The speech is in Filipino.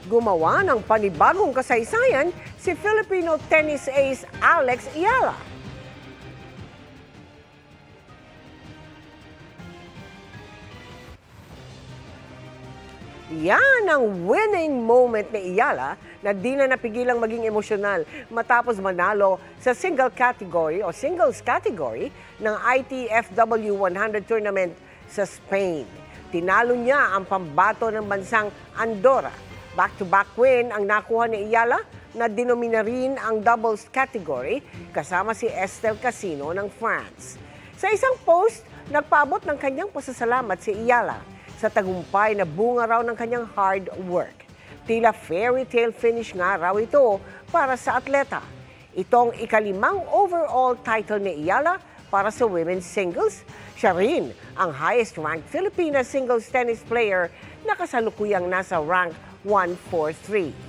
Gumawa ng panibagong kasaysayan si Filipino tennis ace Alex Eala. Yan ang winning moment ni Eala na di na napigilang maging emosyonal matapos manalo sa single category o singles category ng ITF W100 Tournament sa Spain. Tinalo niya ang pambato ng bansang Andorra. Back-to-back win ang nakuha ni Eala na dinomina rin ang doubles category kasama si Estelle Casino ng France. Sa isang post, nagpaabot ng kanyang pasasalamat si Eala sa tagumpay na bunga raw ng kanyang hard work. Tila fairy tale finish nga raw ito para sa atleta. Itong ikalimang overall title ni Eala para sa women's singles. Siya rin ang highest ranked Filipina singles tennis player na kasalukuyang nasa rank 143.